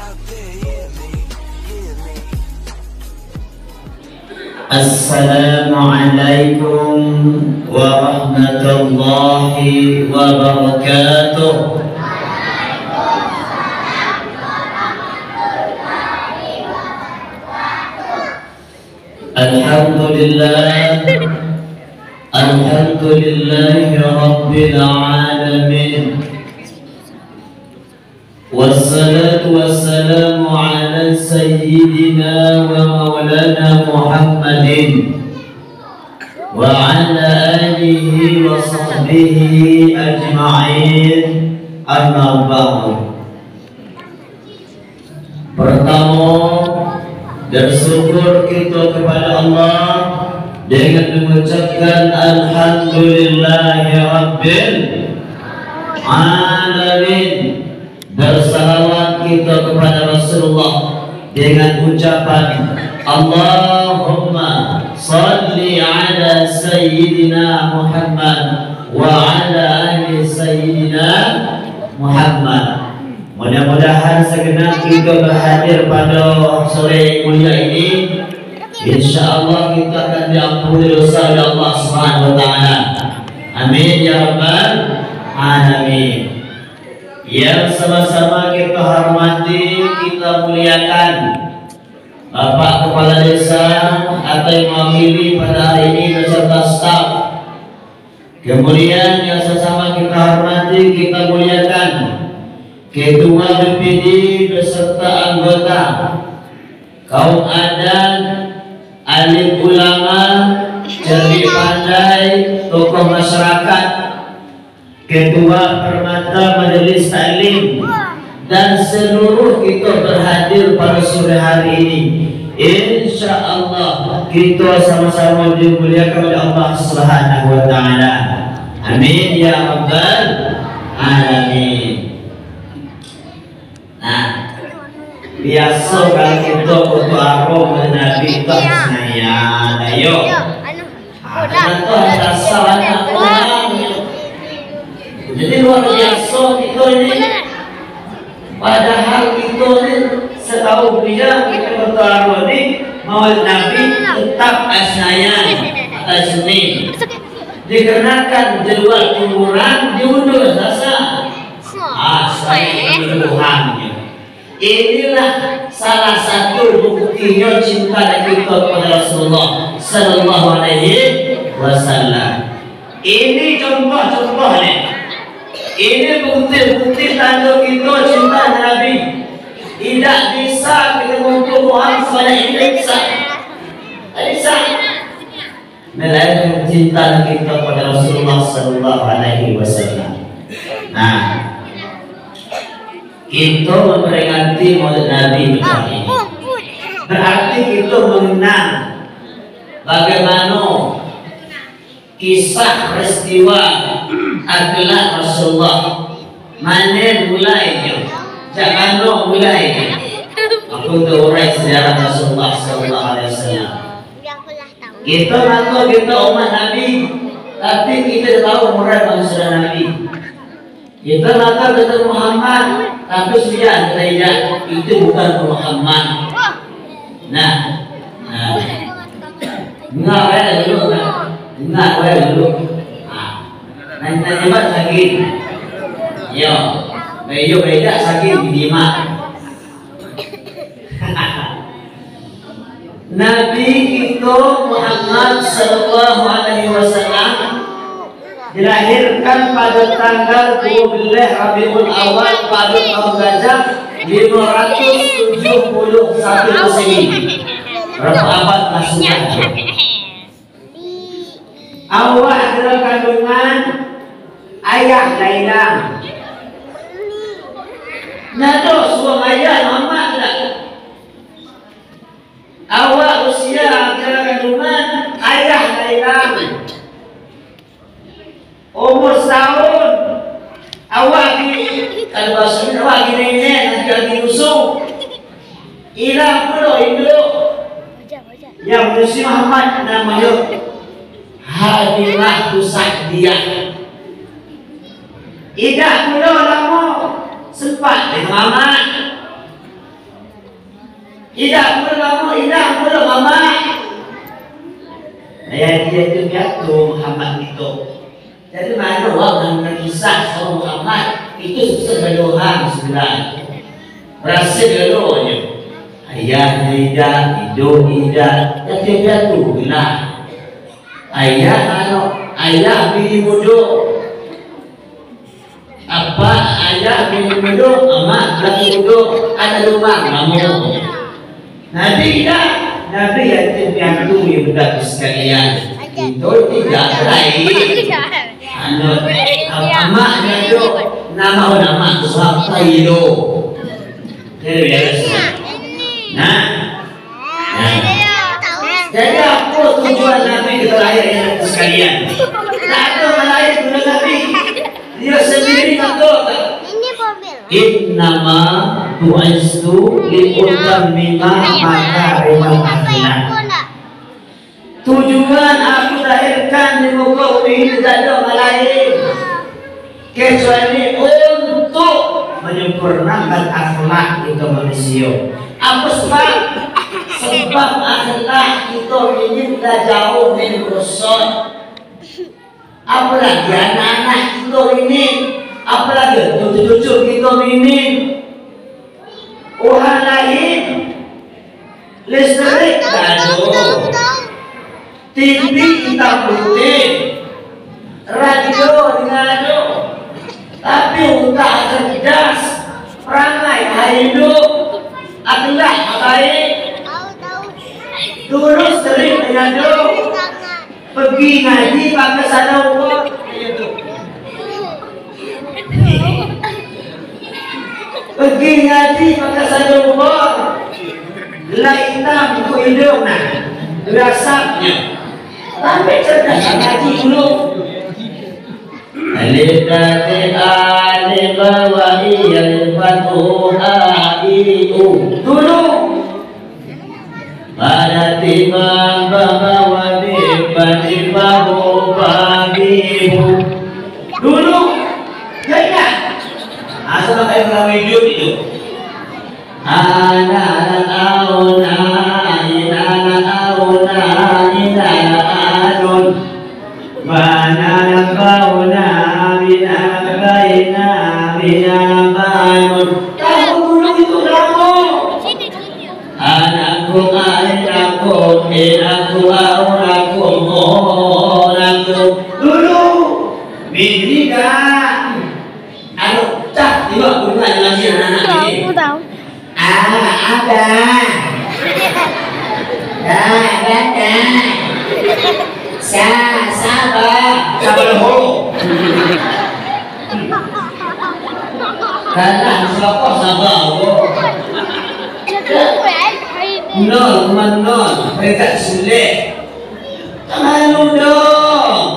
Assalamualaikum warahmatullahi wabarakatuh. Alhamdulillah, alhamdulillahi rabbil alamin. Wassalatu wassalamu ala sayyidina wa maulana Muhammadin wa ala alihi wa sahbihi ajma'in, amma ba'du. Pertama, bersyukur kita kepada Allah dengan mengucapkan alhamdulillahi rabbil alamin. Bersalawat kita kepada Rasulullah dengan ucapan Allahumma salli ala sayyidina Muhammad wa ala ali sayyidina Muhammad. Mudah-mudahan segenap kita berhadir pada sore mulia ini, insyaallah kita akan diampuni dosa oleh Allah Subhanahu wa taala. Amin ya rabbal alamin. Yang sama-sama kita hormati, kita muliakan Bapak Kepala Desa atau yang mewakili pada hari ini beserta staf. Kemudian yang sama-sama kita hormati, kita muliakan Ketua BPD beserta anggota, kaum adat, alim ulama, cerdik pandai, tokoh masyarakat, Ketua Permata Majelis Taklim, dan seluruh kita berhadir pada sore hari ini. Insya Allah kita sama-sama dimuliakan oleh Allah Subhanahu wa taala. Amin ya rabbal alamin. Nah, biasa kalau kita butuh arwah Nabi kita senayan, ayo. Ada rasa anak orang. Jadi luar biasa kita ini. Padahal kita ini setahu beliau kita bertaruh ini Maulid Nabi tetap asnayan atau Senin. Dikarenakan jadwal kuburan diundur rasa. Saya Tuhannya. Inilah salah satu buktinya cinta kita kepada Rasulullah Sallallahu Alaihi Wasallam. Ini contoh-contohnya. Ini bukti-bukti tanda kita cinta Nabi. Tidak bisa kita untuk Muhammad SAW. Tidak bisa melainkan cinta kita kepada Rasulullah Sallallahu Alaihi Wasallam. Nah, kita memperingati Maulid Nabi ini berarti kita mengenang bagaimana kisah peristiwa akhlak Rasulullah. Mana mulainya? Jangan mulainya. Aku terurai sejarah Rasulullah Sallallahu Alaihi Wasallam. Kita ngaku kita umat Nabi, tapi kita tahu murad manusia Nabi. Kita ngaku kita Muhammad, tapi sudah tidak. Itu bukan Muhammad. Nah, enggak dulu, enggak dulu. Nanti buat sakit, yo, beyo beda sakit di mana? Nabi itu Muhammad Sallallahu Alaihi Wasallam dilahirkan pada tanggal 12 Rabiul Awal pada tahun Gajah 571 Masehi. Berapa abad maksudnya? Awal adalah kandungan ayah Laila. Nado suami ayah Muhammad tak? Awal usia adalah kandungan ayah Laila. Umur setahun. Awal di kalau bahasa awal di nenek nanti lagi musuh. Ilah pula induk. Yang Musi Muhammad namanya Hadimah Sa'diyah. Idah pula lama sempat dengan Muhammad. Tidak perlu mama. Ayah dia itu jatuh Muhammad itu. Jadi mana orang yang kisah sama Muhammad itu sebeluhan sebenarnya. Berhasil dulunya. Ayah tidak, hidup tidak, jatuh jatuh bila. Ayah bini bodoh. Apa ayah bini bodoh, amat lagi bodoh, ada rumah kamu. Nabi tidak, Nabi yatim piatu yang berdapat sekalian. Itu tidak lain. Amaknya itu nama siapa itu? Nah, jadi apa tujuan Nabi kita lahir sekalian? Lalu melahir dulu Nabi, dia sendiri takut. Innama tu'istu li'utammima makarimal akhlak. Tujuan aku lahirkan di muka bumi ini tidak ada lain kecuali untuk menyempurnakan akhlak itu manusia. Apa sebab? Sebab akhlak kita ini sudah jauh dari rusak. Apalagi anak-anak kita ini, apalagi cucu-cucu kita ini, orang lain listrik gaduh, TV hitam putih, radio gaduh, tapi utak cerdas, perangai hidup, akhlak baik. Dulu sering gaduh, pergi ngaji pakai sadar. Pergi ngaji pakai sadar umur, gelap hitam untuk hidung nak, berasapnya. Tapi cerdas ngaji dulu. Alif lam alif wa iyal fatu aiu dulu. Pada timang bawa di bahu bagimu dulu. Jangan asal kayak dalam hidup itu. Anak auna anun mana bauna bina banun. Kamu dulu itu kamu. Anakku dulu bini kan cak tiba bukan lagi anak ini ada sabar ho karena siapa sabar ho non mereka sulit malu dong.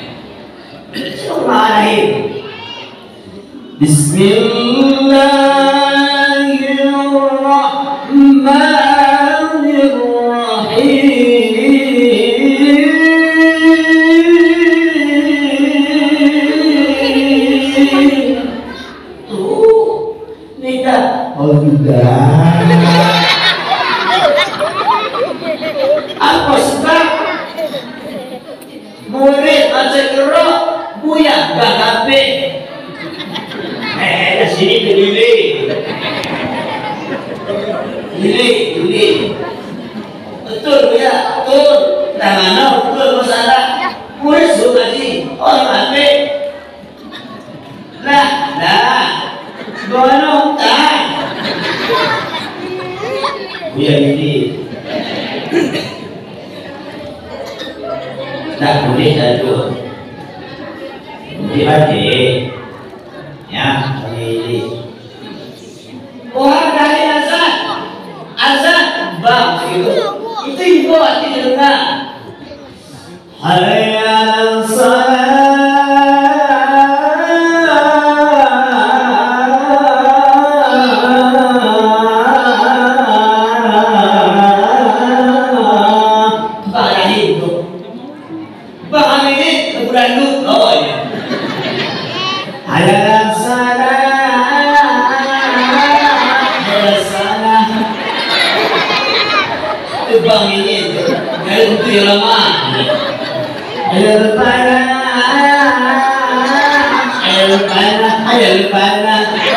Bismillahirrahmanirrahim. Tidak. Oh tidak. Apa sebab? Murid baca Quran buyak gak habis. Di sini Dili. Betul ya, betul. Tangan betul masalah. Murid suruh ngaji, habis. Lah. Gono tak. Buyak ini. Tak boleh satu. Adik, ya, ini. Orang dari azan, bang itu ibu hati dengar. Hayal abang ini dari itu yang lama. Ayo lepana, ayo lepana, ayo lepana.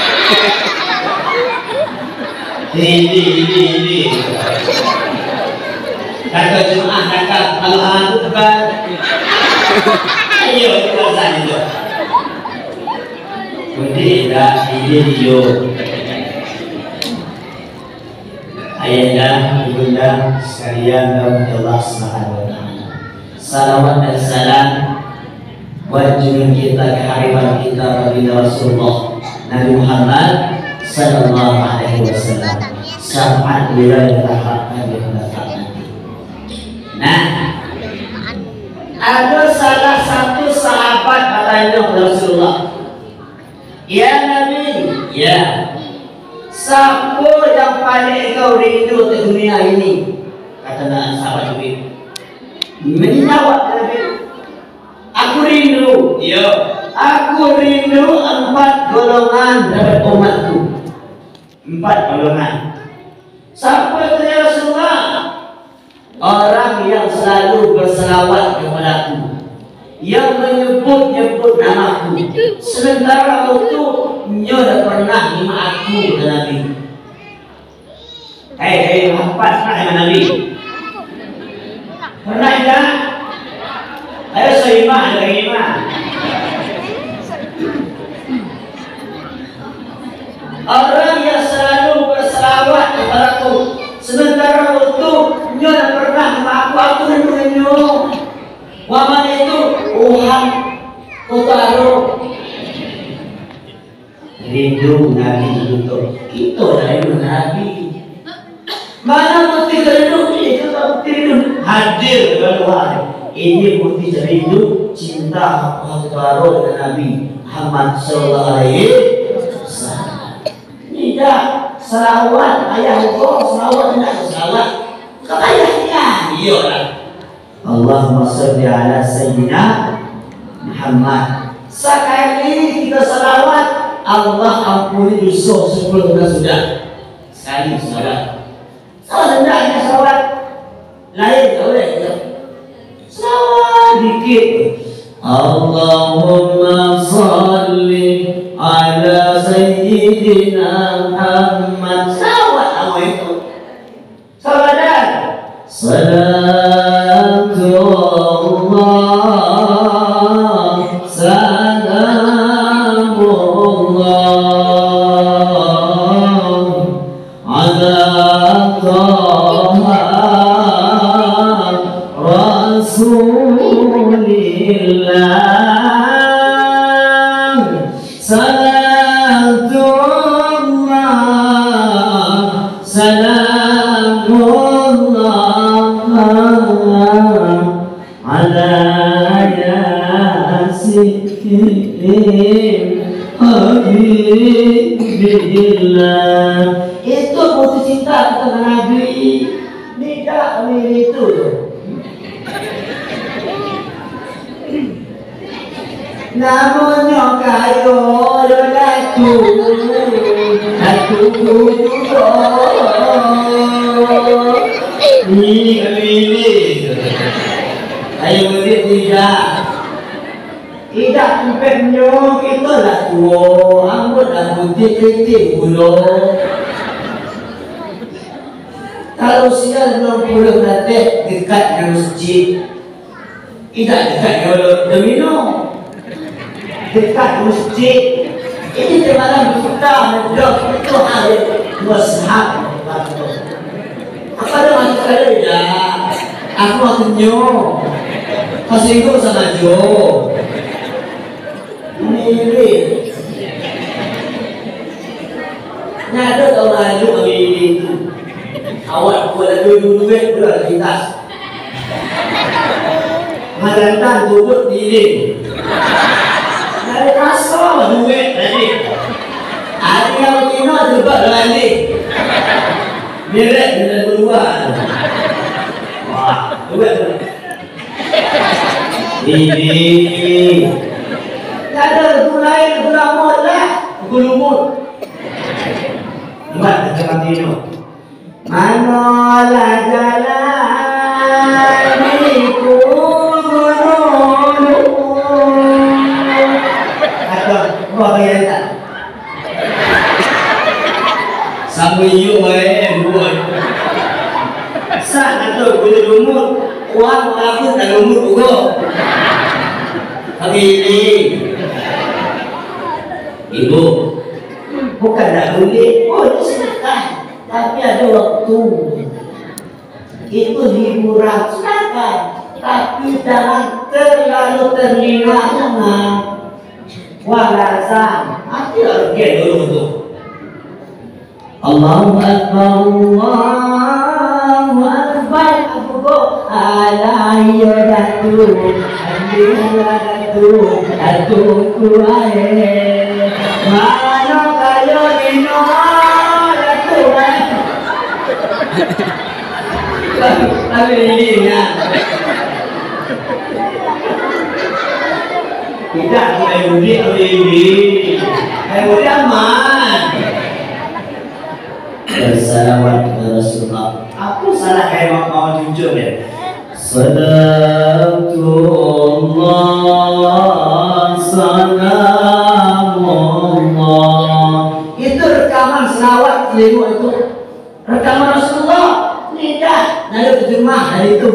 Ini. Kakak Jumat, kakak Al-Haq bukan. Ayo kesan itu. Tidak, ini yo. Ayahanda, ibunda sekalian dalam Allah Subhanahu wa taala. Salawat dan salam buat junjungan kita keharian kita baginda Rasulullah Nabi Muhammad sallallahu alaihi wasallam. Sampai wilayah tahapkan di mendatang nanti. Nah, ada salah satu sahabat katanya Rasulullah. Ya Nabi, ya. Siapa yang paling kau rindu di dunia ini? Kata sahabat Nabi. Menjawab Nabi, aku rindu. Ya, aku rindu 4 golongan dari umatku. 4 golongan. Siapa itu ya Rasulullah? Orang yang selalu berselawat kepadaku, yang menyebut-nyebut namaku, sementara itu nyoda pernah lima aku ke Nabi. Hei, empat dengan Nabi. Pernah tidak? Ayo seimah, ada lima. Orang yang selalu berselawat kepadaku, sementara itu nyoda pernah lima aku rindu. Waman itu Tuhan Utaro rindu Nabi itu kita rindu Nabi. Mana bukti rindu? Itu bukti rindu hadir keluar. Ini bukti rindu cinta Utaro dengan Nabi Muhammad sallallahu alaihi wasallam. Tidak selawat ayah Allah, selawat tidak selawat ke ayahnya. Iya. Allahumma sholli ala sayyidina Muhammad. Sekali kita salawat, Allah ampuni dosa sebelum sudah. Sekali salawat. Kalau hendaknya salawat lain tak boleh. Salawat dikit. Allahumma sholli ala sayyidina Muhammad. Salawat apa itu? Salawat. Salatu Allah, salamullah ala Taha Rasulillah. Salatu Allah, salamullah ala yasin habibillah. Itu bukti cinta kita dengan Nabi. Tidak mirip itu. Namanya kayo lelaki aku juga ini ayo tidak kumpetnya kita lah tua ambut lah putih-putih bulu. Kalau siang 60 detik dekat dengan masjid, tidak dekat dengan domino, dekat masjid. Ini termalam kita menjawab itu hari washab. Apa ada masuk ada ya? Aku akhirnya kasih itu sama Jo. Ini nyada tahun lalu kami itu awak buat duit udah kita madantan turut diri dari kasar duit tadi ada yang kena terbuat lagi mirip dengan berdua. Wah duit ini ada gulai gulamut lah gulumut buat macam itu. Manolah jalan Apa kaya tak? Sama iyo buat. Sa atau boleh lumur, uang aku tak lumur juga. Kami ini, ibu, bukan tak boleh, boleh silakan, tapi ada waktu. Itu hiburan silakan, tapi jangan terlalu terlena. Walasan, hati harus dulu tu. Allahu Akbar, Allahu Akbar. Aku go alaiyo datu, alaiyo datu kuae. Mano kayo dino datu. Tapi ini ya. Tidak, Yahudi aman. Bersalawat kepada Rasulullah. Aku salah kayak mau jujur ya. Salatullah, salamullah. Itu rekaman selawat keliru itu. Rekaman Rasulullah. Tidak, lalu terjemah hari itu.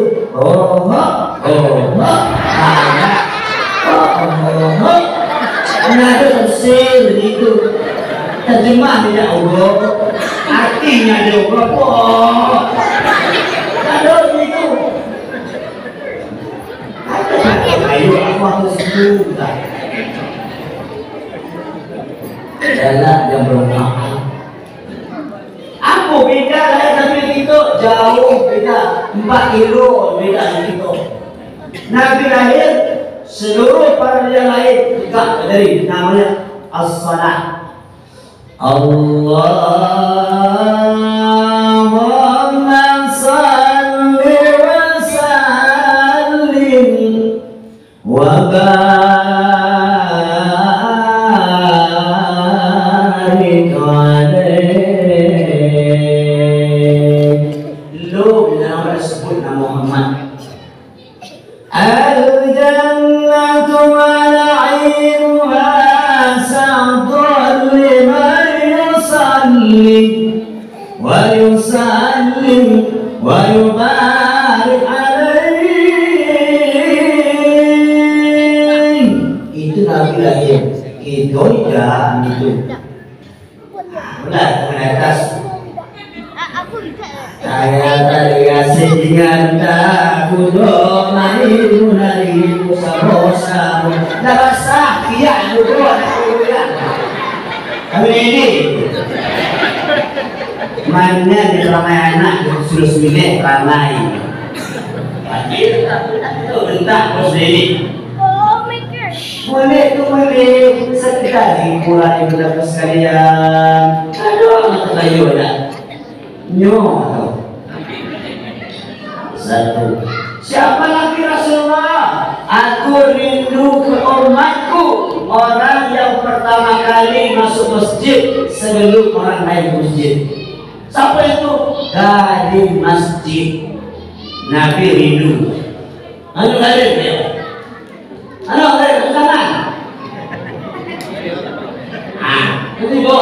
Ada tafsir itu terjemah tidak Allah, artinya ada berapa? Ada itu. Ayo aku situ. Jalan yang bermanfaat. Aku beda lah tapi itu jauh beda 4 kilo beda itu. Nabi lahir seluruh para yang lain juga dari namanya as-salat. Allahumma salli wa sallim wa barik alaihi. Lu bila nama disebut nama Muhammad. Al-jannatu wa na'imuha sa'atun liman yusallim wa yusallim wa yubarik alaihi. Itu Nabi lahir. Itu tidak itu. Benar, atas. Saya terkasih dengan takut maimu narimu sabosamu dapat sakit dulu kami ini mainnya di ramai anak sudah sembilan ramai itu bentak bos ini boleh itu boleh sekitar hiburan ibu dapat sekalian aduh anak tayo dah nyoh. Satu. Siapa lagi Rasulullah? Aku rindu ke umatku, orang yang pertama kali masuk masjid sebelum orang lain masjid. Siapa itu? Dari masjid. Nabi rindu. Anu hadir dia. Anu hadir ke sana. Ketiga.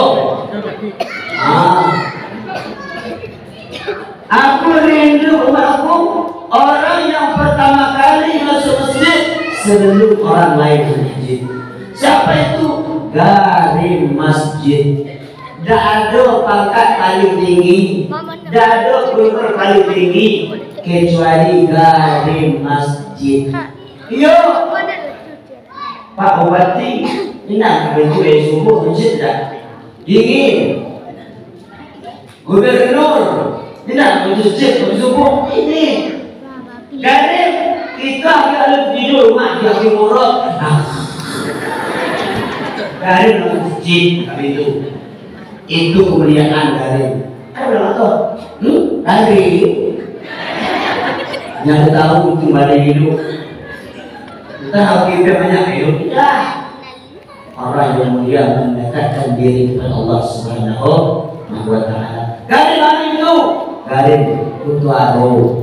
Aku rindu umatku, orang yang pertama kali masuk masjid sebelum orang lain masjid. Siapa itu? Garim masjid. Tidak ada pangkat paling tinggi, tidak ada gubernur paling tinggi kecuali garim masjid. Yo, Pak Bupati, ini nak begitu subuh masjid tak? Dingin. Gubernur. Tidak, masjid subuh ini. Garim kita kalau di rumah dia murah. Garim masjid kami itu kemuliaan garim. Ada apa? Garim. Yang tahu itu pada hidup. Kita hakikatnya banyak hidup tidak. Orang yang mulia mendekatkan diri kepada Allah Subhanahu wa Ta'ala. Garim kami itu. Garim untuk aku.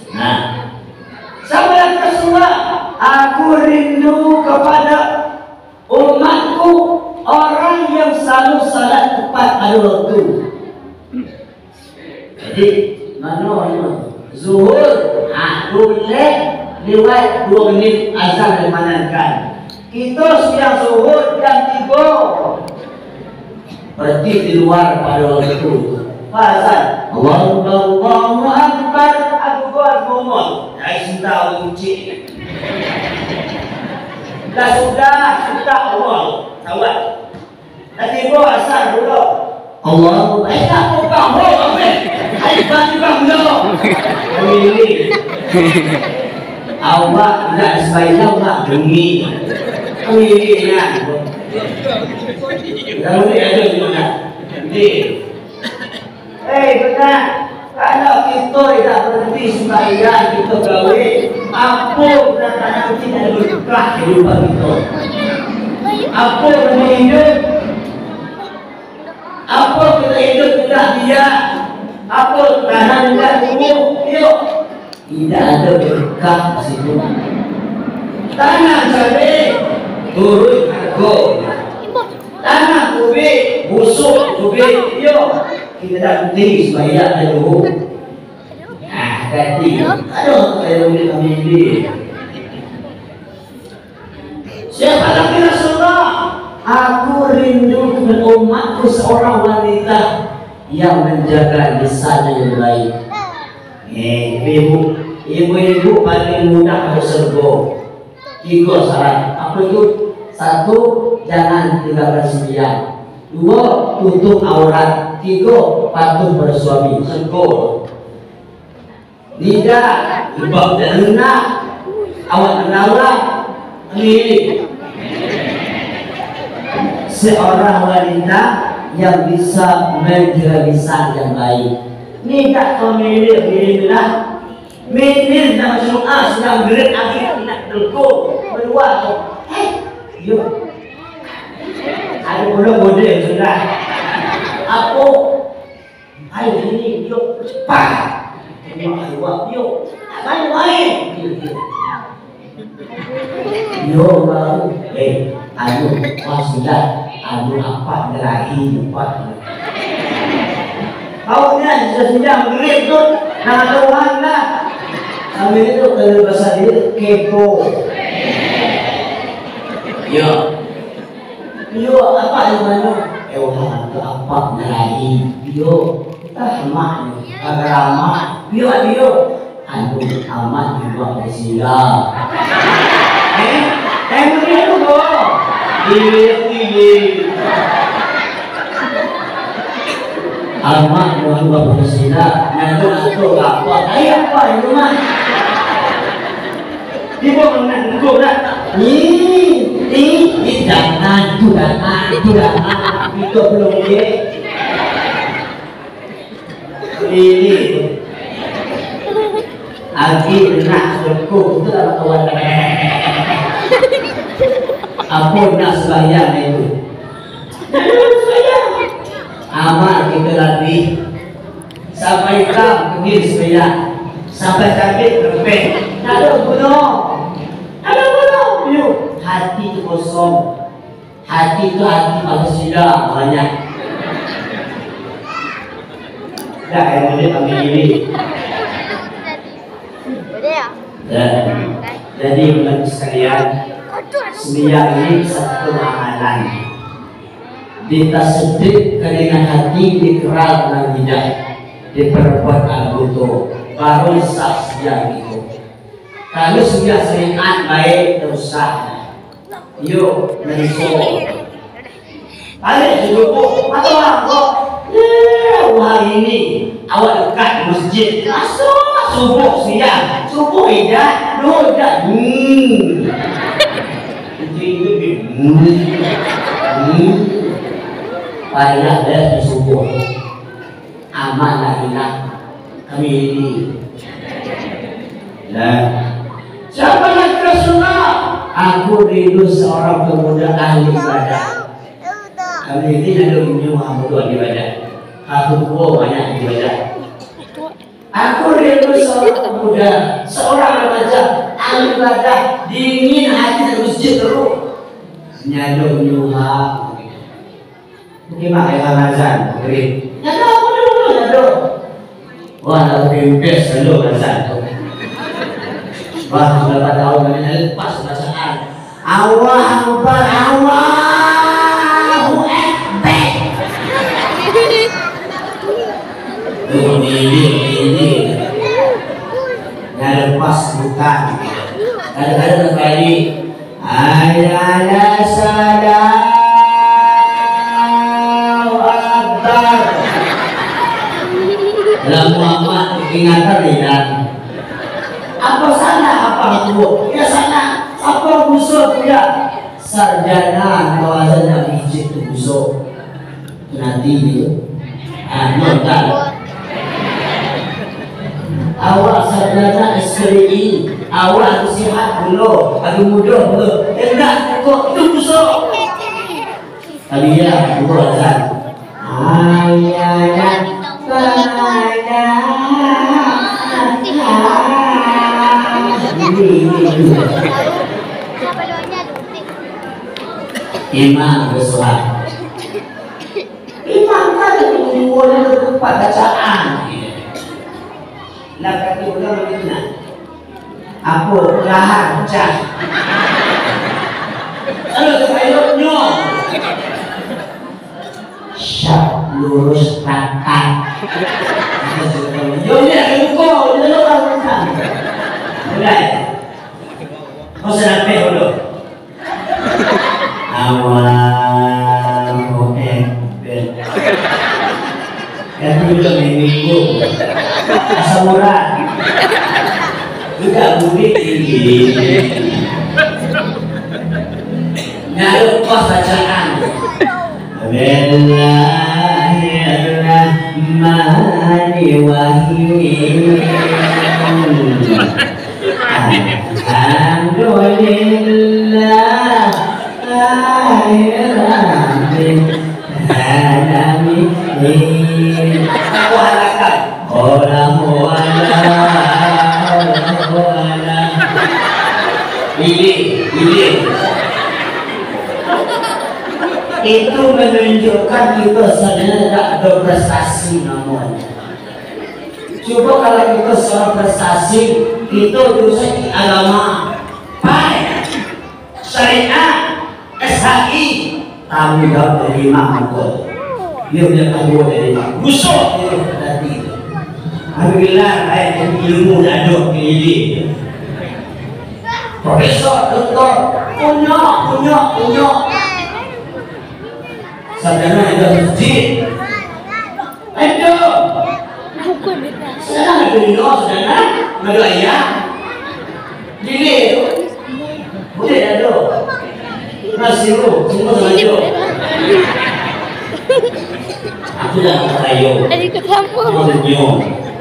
Nah, sama yang kedua, aku rindu kepada Umatku orang yang selalu salat tepat pada waktu. Jadi mana zuhur boleh lewat 2 menit azan dimanatkan. Kita siang zuhur jam 3. Berarti di luar pada waktu. Azan Allahu Akbar. Aku buat ngomong saya cinta uji. Dah sudah Allah tawat. Nanti gua asal dulu. Allah, tak buka hol, hai bang dulu. Ini, awak tidak sebaiknya nak demi. Ini ya. Kalau ni ada juga. Ini, benar. Kalau kita tidak berhenti sembahyang kita gawe, apa datang kita ada berkah kehidupan kita. Apa yang hidup? Apa kita hidup tidak dia? Apa tahan tidak dulu? Yuk, tidak ada berkah di situ. Tanah cabai turun harga. Tanah kubik busuk kubik. Yuk, kita tak berhenti sembahyang dulu. Ganti. Aduh, saya boleh ambil. Siapa lagi Rasulullah? Aku rindu dengan umatku seorang wanita yang menjaga lisannya yang baik. Ibu-ibu paling mudah masuk surga. 3 syarat. Apa itu? 1, jangan tinggalkan sembahyang. 2, tutup aurat. 3, patuh bersuami. Surga. Tidak, ibab dan hendak awak menawar ini seorang wanita yang bisa menjaga lisan yang baik. Ni tak pemilik bila minir nak doa sedang gerak akhir nak telko keluar tu. Yuk. Ada bodoh-bodoh sudah. Apa? Ayo sini yuk cepat. Ayuh, yuk, main. Yo baru, ayo, sudah, ayo apa gerahi empat. Kau ni sudah mengerik tu, nak Tuhan lah. Kami itu kalau bahasa dia kepo. Yo, apa yang mana? Wah, tu apa gerahi? Yo, kita mak ni, agama. Bio, anu amat juga bersila. Mungkin tu kok. Amat juga bersila. Nanti apa? Ayo apa itu mah? Ibu nak duduk nak. Ini jangan itu belum dia. Ini Agi nak berkuh itu adalah kawan. Apa nak sembahyang itu? Amal kita lagi sampai kam pergi sembahyang, sampai sakit berpek. Ada bunuh. Yuk, hati itu kosong. Hati itu hati manusia banyak. Dah yang boleh ambil ini. Jadi bulan sekalian, sembahyang ini satu amalan. Ditasdik dengan hati, dikeral dengan lidah, diperbuat anggota, baru sah sembahyang itu. Kalau sudah seringat baik, dosa. Yuk, menyusul. Balik dulu, atau apa? Hari ini awak dekat masjid, masuk subuh siang, subuh ida, dah. Payah dah subuh. Amanlah hilang kami ini. Nah, siapa yang Rasulullah? Aku rindu seorang pemuda ahli ibadah. Kami ini ada menyuruh buat ibadah. Aku banyak ibadah. Aku rindu seorang pemuda, seorang remaja ahli ibadah, dingin hati dan masjid terus. nyaduk nyuha. Gimana ya azan? Nyaduk aku dulu nyaduk. Wah, aku pimpes dulu azan. Wah, berapa tahun kami lepas bacaan. Allahu Akbar, Allahu Akbar. Ini. Nah, lepas bukan. Kadang-kadang kali ayat salam Akbar. Dalam Muhammad ingatan tidak. Apa sana apa bu? Ya sana. Apa busuk ya? Sarjana kawasan yang hijau itu busuk. Nanti dia. Nonton. Awak sarjana SPI, awak sihat dulu, aku mudah dulu. Enggak, kok itu busuk. Tadi ya, aku azan. Ayat Imam bersuara. Imam kan boleh tempat bacaan. Nak kata orang mana? Apa lahan cah? Kalau saya nyom, syak lurus rakat. Yo ni aku kau, dia orang kan. Mulai. Kau sedang pe dulu. Awal Akbar. Yang dulu minggu. Asal murah. Juga murid ini. Naruh pas bacaan. Bismillahirrahmanirrahim. Alhamdulillah Rabbil alamin. Walakat ini itu menunjukkan kita sebenarnya tidak ada prestasi namanya. Coba kalau kita soal prestasi itu dosa di agama, baik syariat, SHI, tanggung jawab dari Imam Mukul. Dia punya tanggung dari Imam. Busuk dia tadi. Alhamdulillah, ayat ilmu aduk ini. Profesor, doktor, punya. Sarjana ada masjid. Ada. Sekarang ada di luar sarjana, ada ayah. Dili tu. Boleh ada. Nasi tu, semua ada. Aku dah kayu. Adik ketemu. Aku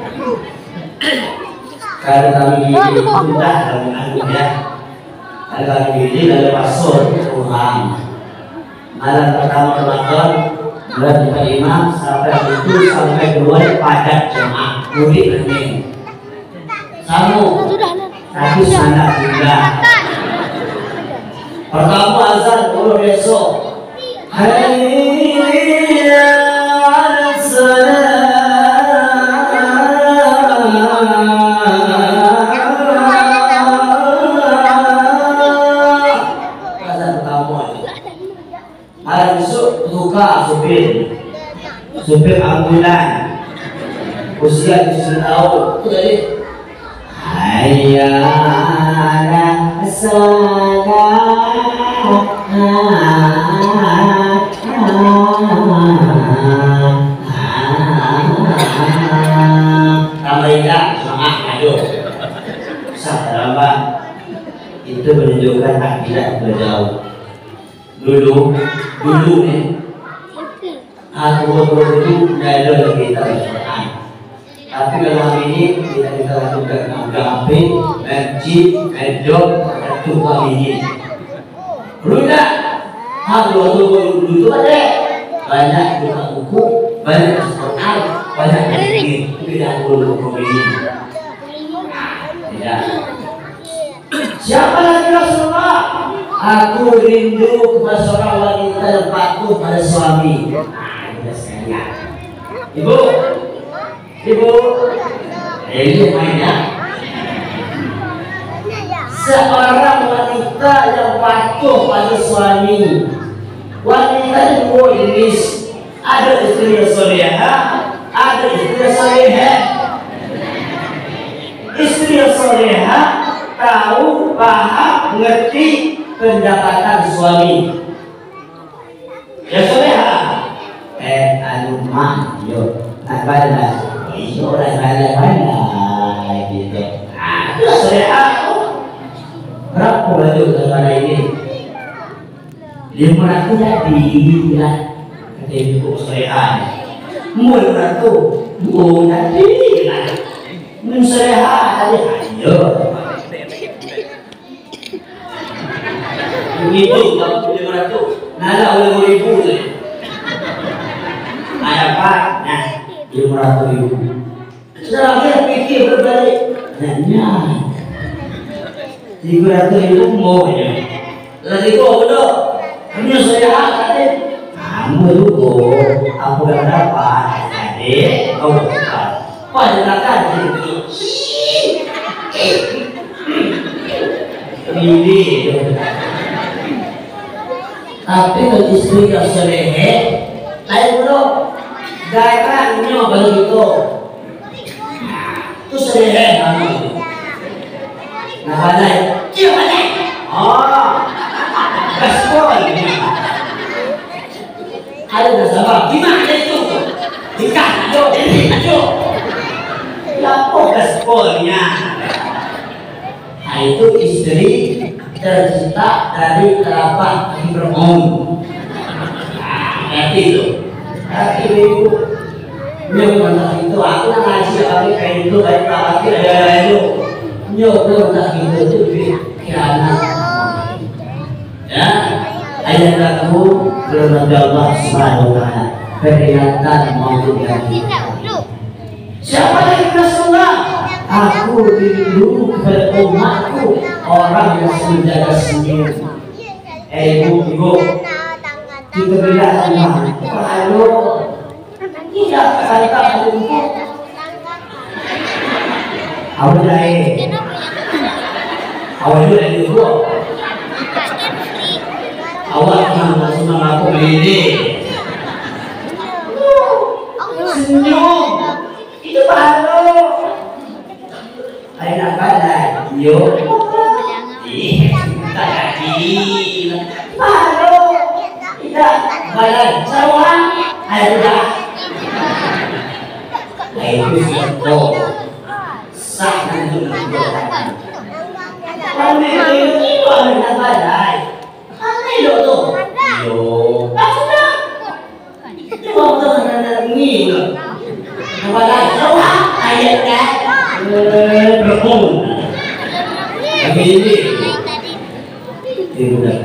kalau kami ini sudah aku ya. Kalau kami ini lalu pasur Tuhan. Malam pertama Ramadan bulan Imam sampai itu sampai keluar padat jemaah murid ini. Kamu tapi sana juga. Pertama azan dulu besok. Hayya 'alas salat. Supir ambulan usia 7 tahun itu tadi hayya 'alas salat tamaidah semangat ayo sahabat itu menunjukkan akidah berjauh dulu nih aku itu tidak ada kita Al-Quran. Tapi kalau hari ini kita lakukan agape, masjid, medok, itu kali ini. Sudah, dulu itu ada banyak buka buku, banyak Al-Quran, banyak masjid. Tidak perlu ini. Tidak. Siapa lagi Rasulullah? Aku rindu kepada seorang wanita yang patuh pada suami. Nah, itu saya. Ibu, ini mainnya. Seorang wanita yang patuh pada suami. Wanita yang dua jenis. Ada istri yang solehah, ada istri yang solehah. Istri yang solehah tahu, paham, mengerti pendapatan suami. Ya solehah. Anu mah, yo, nak balik, yo, balik, gitu. Ah, itu solehah. Berapa baju kepada ini? 500 jadi lah. Kata ibu solehah. 500, jadi lah. Solehah tadi, ayo. Begitu, kalau 500, nada oleh 1000 ni. Apa? Nah, 500.000. Setelah kita pikir berbalik, nanya 300.000 mau ya. Lagi kau betul, punya saya tadi. Kamu itu aku dah dapat tadi, kau dapat. Padahal jadi ini. Tapi kalau istri yang soleh, lain dulu. Gairannya begitu. Itu soleh kamu. Nah, badai. Iya badai. Oh, gaspol. Ada dasar. Gimana itu? Nikah, ayo. Apa gaspolnya? Nah, itu istri tercipta dari telapak Ibrahim. Nah, itu. Tapi ibu, nyoba itu aku nak ngaji apa kayak itu kayak apa itu. Nyoba itu khianat. Ya, ayat kamu firman Allah Subhanahu wa taala peringatan maupun ganti. Siapa yang Rasulullah? Aku rindu kepada umatku orang yang menjaga senyum. Ibu, kita berilah Allah. Kalau tidak kata aku, awak dah ibu. Awak senang aku ini. Senyum. Itu baru. Ayah nak badai. Yo. Tak lagi. Baru. Tidak. Badai. Sawan. Ayah tidak. Ayah itu siapa? Sah nanti berkata. Kami ini orang nak badai. Kami tu. Yo. Tak sudah. Cuma tu nak ni. Badai. Sawan. Ayah tak. Berpun. Kami ini. Tidak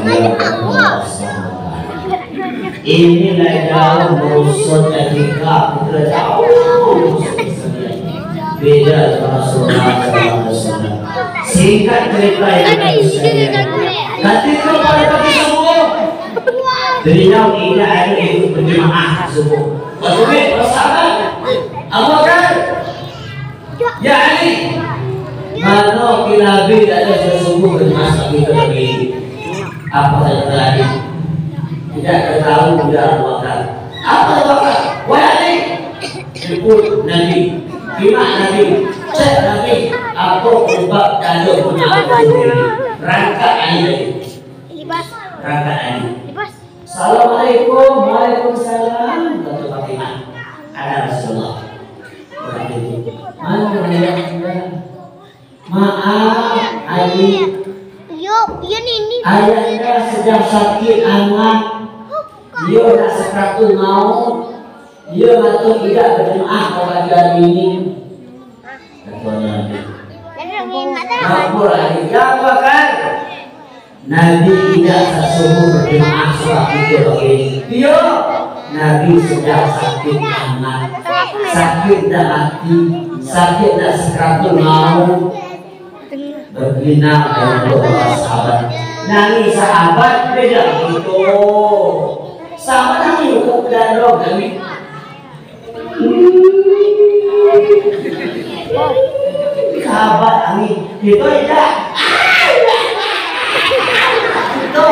inilah jauh musuh ketika kita jauh beda sama Rasulullah SAW. Singkat cerita yang saya ketika pada pagi subuh beliau tidak ada ikut berjemaah subuh. Tapi bersahabat Abu Bakar, ya Ali, kalau Nabi tidak ada subuh berjemaah kita lagi apa saja terjadi. Tidak tahu tidak Bakar. Apa Bakar? Wahai ikut Nabi, gimana Nabi? Cek Nabi. Apa sebab jalur punya rangka ini? Rangka ini. Assalamualaikum, waalaikumsalam. Tentu Fatimah. Ada Rasulullah. Maaf, Ali. Ayahnya sedang sakit anak. Dia nak sekaratul maut. Dia mahu tidak berjemaah pada hari ini. Apa lagi? Yang bakal Nabi tidak sesungguh berjemaah sebab itu lagi. Dia Nabi sedang sakit anak, sakit dan hati, sakit dan sekaratul maut. Berbina dengan beberapa sahabat. Nangis sahabat beda gitu. Sahabat nangis hukum dan roh kami. Sahabat kami itu tidak. Itu.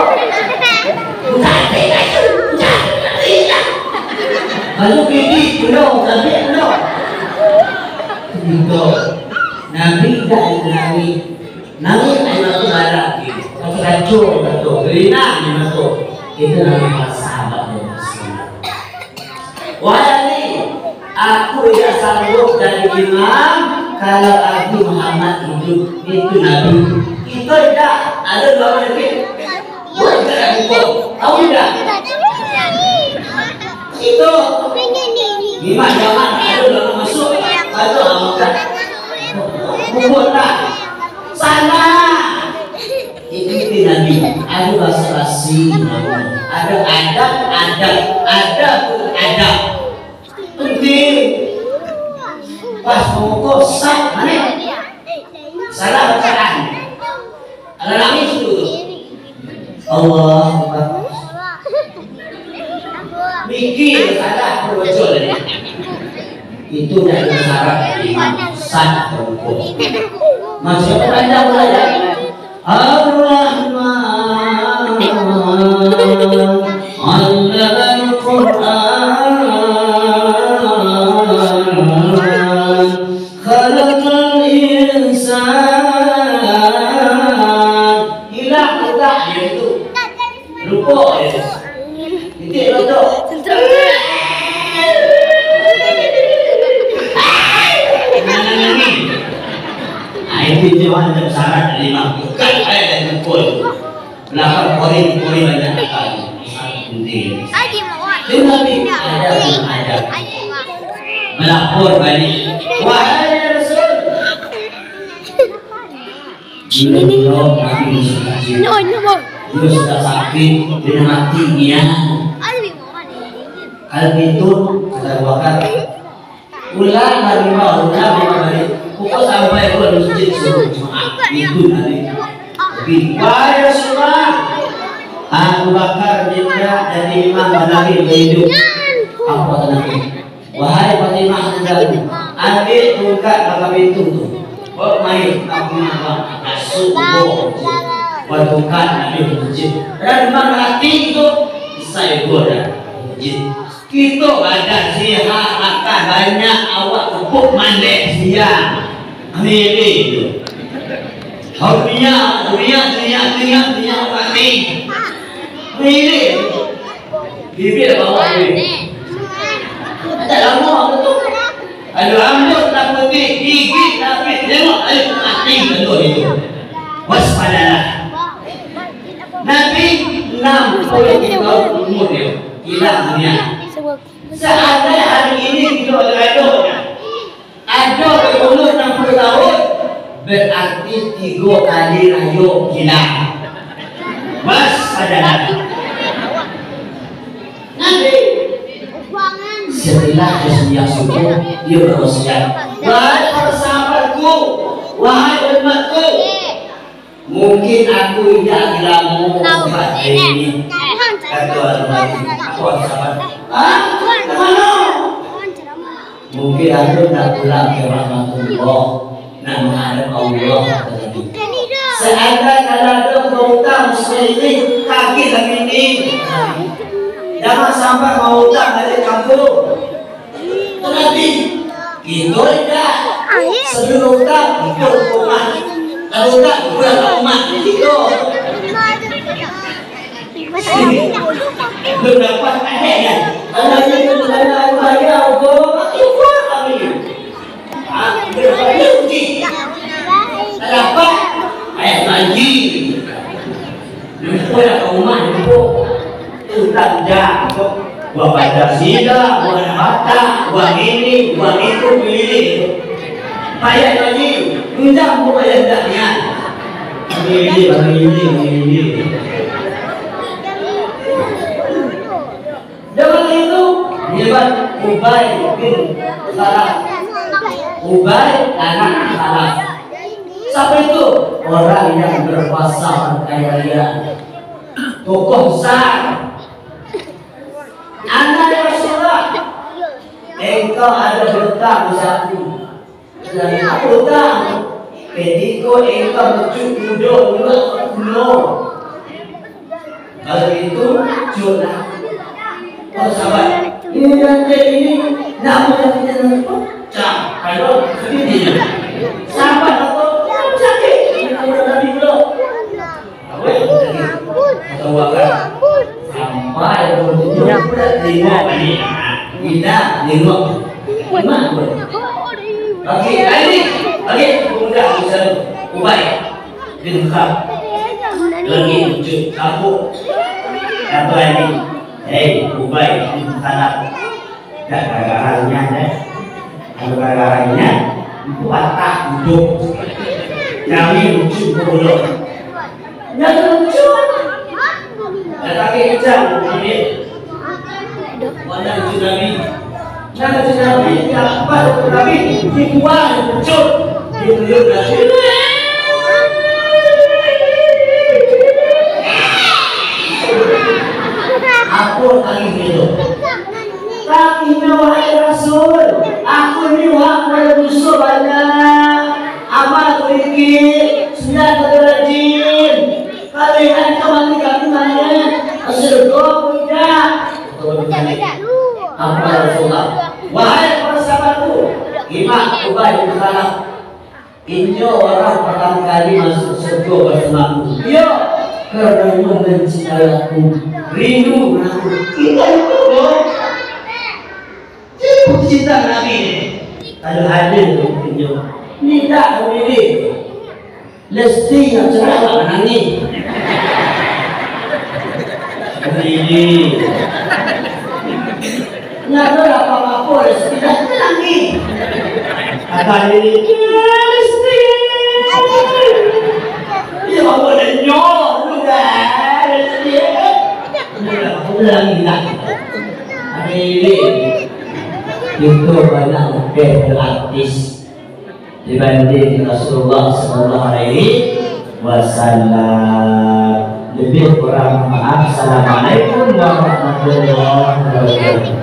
Lalu gigi belum, tapi belum. Gitu. Nabi tidak nangis ayat lagi. Kacau betul, gerina betul. Itu namanya sahabat yang bersama. Wahai aku tidak sanggup jadi imam kalau Nabi Muhammad hidup. Itu Nabi. Itu tidak ada dua lagi. Bukan tidak hukum. Tahu tidak? Itu lima zaman ada dua masuk. Itu amakan. Bukan sana. Itu Nabi, ada basa-basi, ada adab. Penting. Pas mau kosak, mana? Salah bacaan. Ada nangis dulu. Allah Akbar. Mikir salah betul ini. Itu dari syarat imam sah hukum. Maksudnya Anda belajar Ar-Rahman 'allamal Qur'an khalaqal insan hilang tak itu lupa ya itu betul Ini jawaban yang syarat lima bukan ayat yang betul. Belakang kori banyak sekali. Penting. Tetapi ada melapor balik. Wahai Rasul. Ini dia sudah sakit, dia mati dia. Hal itu kita bakar. Ulang hari mau balik. Pukul sampai ke masjid suruh jemaah itu nanti. Wahai Rasulullah, Abu Bakar juga dari Imam Nabi hidup. Apa Nabi? Wahai Fatimah hendakmu ambil tongkat maka pintu tu. Oh main aku nak masuk buat tongkat Nabi masjid. Dan Imam hati itu saya goda masjid. Kita ada sihat akan banyak awak tepuk mandek siang. Amin itu. Dunia mati. Amin. Bibir bawa ini. Tak lama betul. Ada rambut tak putih, gigi tapi tengok mati betul itu. Waspadalah. Nabi 60 tahun umur dia. Hilang dunia. Seandainya hari ini kita ada berumur 60 tahun berarti 3 kali rayu hilang. Waspadalah. Nabi setelah bersedia subuh dia berwasiat, wahai para sahabatku, wahai umatku, mungkin aku tidak bilang seperti ini. Kata sahabat, kemana? Mungkin aku tak pulang ke rahmatullah, nak menghadap Allah. Seandainya kalau ada berhutang muslimin kaki lagi ini, jangan sampai mau hutang dari kampung. Tetapi itu tidak. Sebelum hutang ikut umat, kalau hutang ikut umat itu. Belum dapat adanya. Kalau itu tidak bayar, ikut kami. Berbayar uji. Dapat ayat lagi. Ikut umat itu. Utang jatuh, buat Pancasila, buat harta, buat ini, buat itu, pilih. Payah lagi, undang buat yang tak niat. Ini. Zaman itu, hebat Ubay bin Khalaf. Ubay anak Khalaf. Siapa itu? Orang yang berkuasa kaya-kaya, tokoh besar. Anak Rasulullah, engkau ada berutang satu, dan aku hutang. Pediko engkau mencukup dua kuno. Kalau itu curah. Oh sahabat, ini nanti ini namun yang tidak pecah. Kalau sedih, sahabat atau sakit, ini udah tadi belum. Apa yang sakit? Atau wakar sampai bertujuh lima ini, tidak lima. Lagi, mudah bisa ubah, dibuka. Lagi tujuh, aku, atau ini. Hei, ubay, salah. Tak gara-garanya deh. Kalau gara-garanya itu patah hidup. Kami lucu dulu. Jangan lucu. Tetapi jangan ini. Mana lucu Nabi? Jangan lucu Nabi. Apa lucu Nabi? Dibuang lucu. Dibuang lucu. Aku lagi hidup. Tapi wahai Rasul, aku ini wahai musuh banyak. Amal sedikit, sudah terjin. Kalian kembali kami mana? Surga tidak. Apa Rasulullah? Wahai para sahabatku, Imam Ubay bin Khalaf, inyo orang pertama kali masuk surga bersamaku. Yo, karena mencintai aku. Rindu aku, kita itu dong. Cipu cinta Nabi. Kalau hadir mungkinnya, tidak memilih. Lesti yang cerah menangis. Memilih. Nggak ada apa-apa, Lesti tidak menangis. Kata ini, Lesti. Ya boleh nyok, sudah Lesti. Lagi ini itu banyak lebih gratis dibanding Rasulullah Sallallahu Alaihi Wasallam. Lebih kurang maaf. Assalamualaikum warahmatullahi wabarakatuh.